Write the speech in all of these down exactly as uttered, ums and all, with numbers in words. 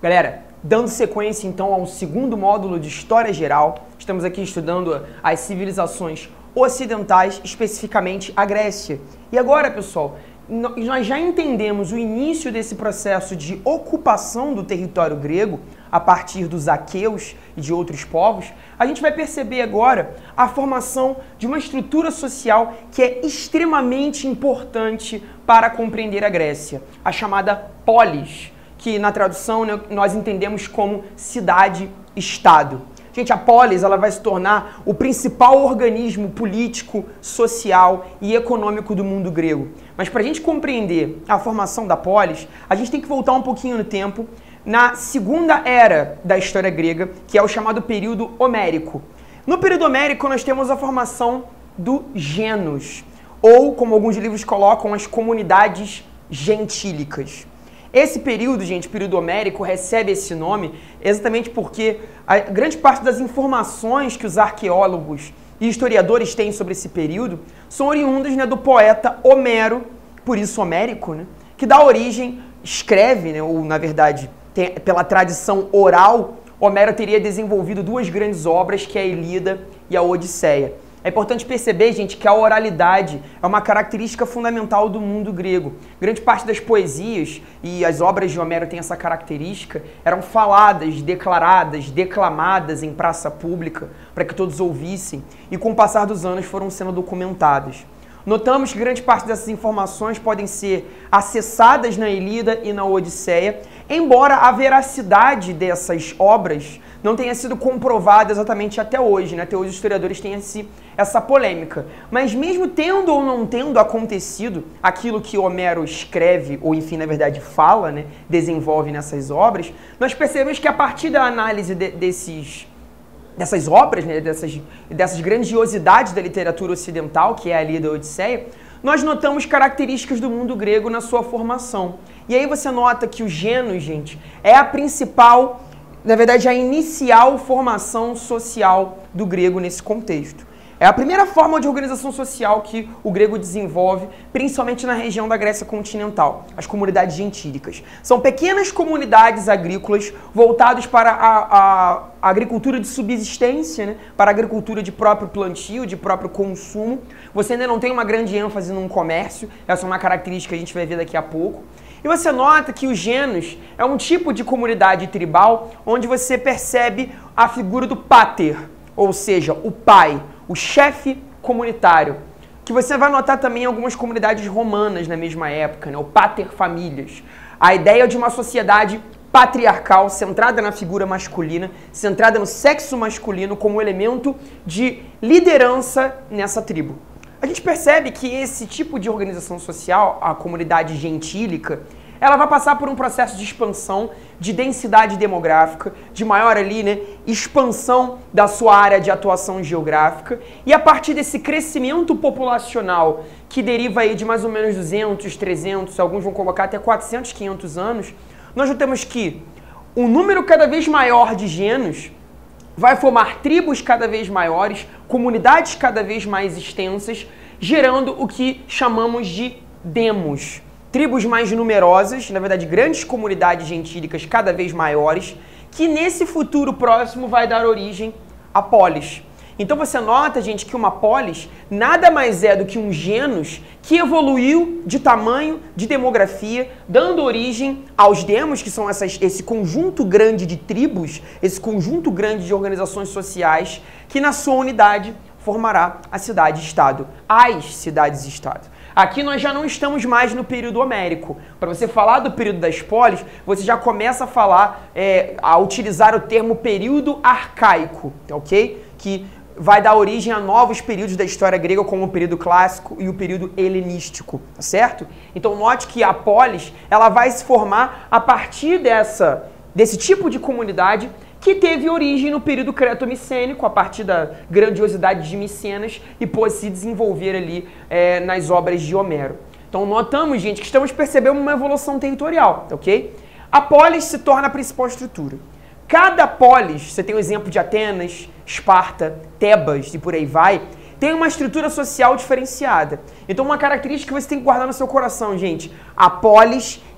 Galera, dando sequência então ao segundo módulo de História Geral, estamos aqui estudando as civilizações ocidentais, especificamente a Grécia. E agora, pessoal, nós já entendemos o início desse processo de ocupação do território grego a partir dos aqueus e de outros povos. A gente vai perceber agora a formação de uma estrutura social que é extremamente importante para compreender a Grécia, a chamada polis, que na tradução, né, nós entendemos como cidade-estado. Gente, a polis ela vai se tornar o principal organismo político, social e econômico do mundo grego. Mas para a gente compreender a formação da polis, a gente tem que voltar um pouquinho no tempo, na segunda era da história grega, que é o chamado período homérico. No período homérico, nós temos a formação do gênus, ou, como alguns livros colocam, as comunidades gentílicas. Esse período, gente, período homérico, recebe esse nome exatamente porque a grande parte das informações que os arqueólogos e historiadores têm sobre esse período são oriundas, né, do poeta Homero, por isso homérico, né, que dá origem, escreve, né, ou na verdade, tem, pela tradição oral, Homero teria desenvolvido duas grandes obras, que é a Ilíada e a Odisseia. É importante perceber, gente, que a oralidade é uma característica fundamental do mundo grego. Grande parte das poesias e as obras de Homero têm essa característica, eram faladas, declaradas, declamadas em praça pública para que todos ouvissem e com o passar dos anos foram sendo documentadas. Notamos que grande parte dessas informações podem ser acessadas na Ilíada e na Odisseia, embora a veracidade dessas obras não tenha sido comprovada exatamente até hoje, né? Até hoje os historiadores têm esse, essa polêmica. Mas mesmo tendo ou não tendo acontecido aquilo que Homero escreve, ou enfim, na verdade fala, né? Desenvolve nessas obras, nós percebemos que a partir da análise de, desses... dessas obras, né, dessas, dessas grandiosidades da literatura ocidental, que é a Ilíada e a Odisseia, nós notamos características do mundo grego na sua formação. E aí você nota que o gênus, gente, é a principal, na verdade, a inicial formação social do grego nesse contexto. É a primeira forma de organização social que o grego desenvolve, principalmente na região da Grécia continental, as comunidades gentílicas. São pequenas comunidades agrícolas voltadas para a, a, a agricultura de subsistência, né? Para a agricultura de próprio plantio, de próprio consumo. Você ainda não tem uma grande ênfase num comércio, essa é uma característica que a gente vai ver daqui a pouco. E você nota que o gênus é um tipo de comunidade tribal onde você percebe a figura do pater, ou seja, o pai, o chefe comunitário, que você vai notar também em algumas comunidades romanas na mesma época, né? O pater familias. A ideia de uma sociedade patriarcal centrada na figura masculina, centrada no sexo masculino como elemento de liderança nessa tribo. A gente percebe que esse tipo de organização social, a comunidade gentílica, ela vai passar por um processo de expansão, de densidade demográfica, de maior ali, né, expansão da sua área de atuação geográfica. E a partir desse crescimento populacional, que deriva aí de mais ou menos duzentos, trezentos, alguns vão colocar até quatrocentos, quinhentos anos, nós já temos que um número cada vez maior de gênus vai formar tribos cada vez maiores, comunidades cada vez mais extensas, gerando o que chamamos de demos. Tribos mais numerosas, na verdade grandes comunidades gentílicas cada vez maiores, que nesse futuro próximo vai dar origem a polis. Então você nota, gente, que uma polis nada mais é do que um gênus que evoluiu de tamanho, de demografia, dando origem aos demos, que são essas, esse conjunto grande de tribos, esse conjunto grande de organizações sociais, que na sua unidade formará a cidade-estado, as cidades-estado. Aqui nós já não estamos mais no período homérico. Para você falar do período das polis, você já começa a falar, é, a utilizar o termo período arcaico, ok? Que vai dar origem a novos períodos da história grega, como o período clássico e o período helenístico, tá certo? Então note que a polis, ela vai se formar a partir dessa, desse tipo de comunidade que teve origem no período creto-micênico, a partir da grandiosidade de Micenas, e pôde se desenvolver ali é, nas obras de Homero. Então notamos, gente, que estamos percebendo uma evolução territorial, ok? A polis se torna a principal estrutura. Cada polis, você tem o exemplo de Atenas, Esparta, Tebas e por aí vai, tem uma estrutura social diferenciada. Então uma característica que você tem que guardar no seu coração, gente, a polis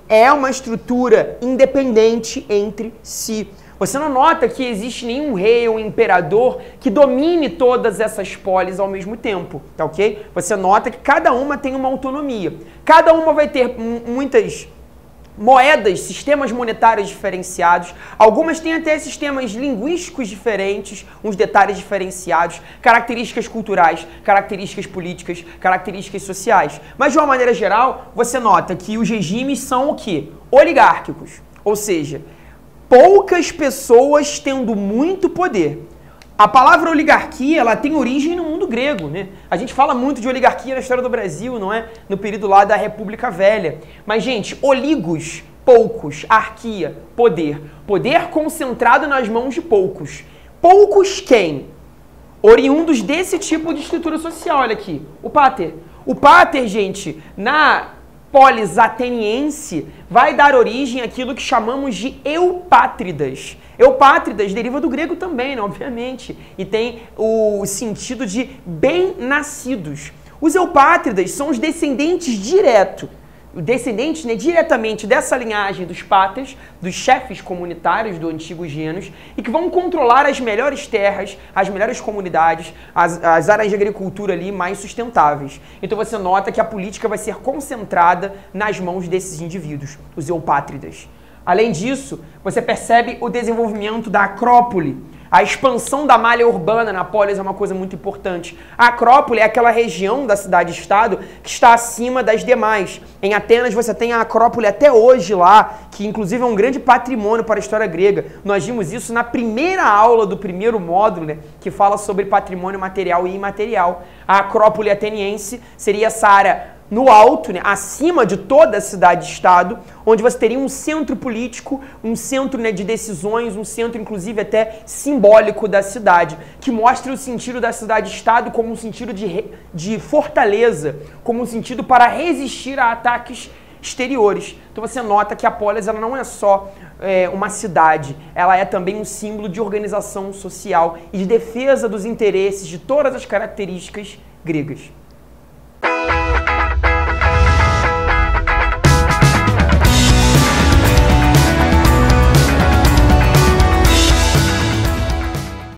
é uma estrutura independente entre si. Você não nota que existe nenhum rei ou imperador que domine todas essas polis ao mesmo tempo, tá ok? Você nota que cada uma tem uma autonomia. Cada uma vai ter muitas moedas, sistemas monetários diferenciados, algumas têm até sistemas linguísticos diferentes, uns detalhes diferenciados, características culturais, características políticas, características sociais. Mas de uma maneira geral, você nota que os regimes são o quê? Oligárquicos, ou seja, poucas pessoas tendo muito poder. A palavra oligarquia, ela tem origem no mundo grego, né? A gente fala muito de oligarquia na história do Brasil, não é? No período lá da República Velha. Mas, gente, oligos, poucos, arquia, poder. Poder concentrado nas mãos de poucos. Poucos quem? Oriundos desse tipo de estrutura social, olha aqui. O pater. O pater, gente, na polis ateniense, vai dar origem àquilo que chamamos de eupátridas. Eupátridas deriva do grego também, né, obviamente, e tem o sentido de bem-nascidos. Os eupátridas são os descendentes direto, descendentes né, diretamente dessa linhagem dos pátrias, dos chefes comunitários do antigo Genos, e que vão controlar as melhores terras, as melhores comunidades, as, as áreas de agricultura ali mais sustentáveis. Então você nota que a política vai ser concentrada nas mãos desses indivíduos, os eupátridas. Além disso, você percebe o desenvolvimento da Acrópole. A expansão da malha urbana na polis é uma coisa muito importante. A Acrópole é aquela região da cidade-estado que está acima das demais. Em Atenas você tem a Acrópole até hoje lá, que inclusive é um grande patrimônio para a história grega. Nós vimos isso na primeira aula do primeiro módulo, né, que fala sobre patrimônio material e imaterial. A Acrópole ateniense seria essa área no alto, né, acima de toda a cidade-estado, onde você teria um centro político, um centro né, de decisões, um centro inclusive até simbólico da cidade, que mostra o sentido da cidade-estado como um sentido de, re... de fortaleza, como um sentido para resistir a ataques exteriores. Então você nota que a polis ela não é só é, uma cidade, ela é também um símbolo de organização social e de defesa dos interesses de todas as características gregas.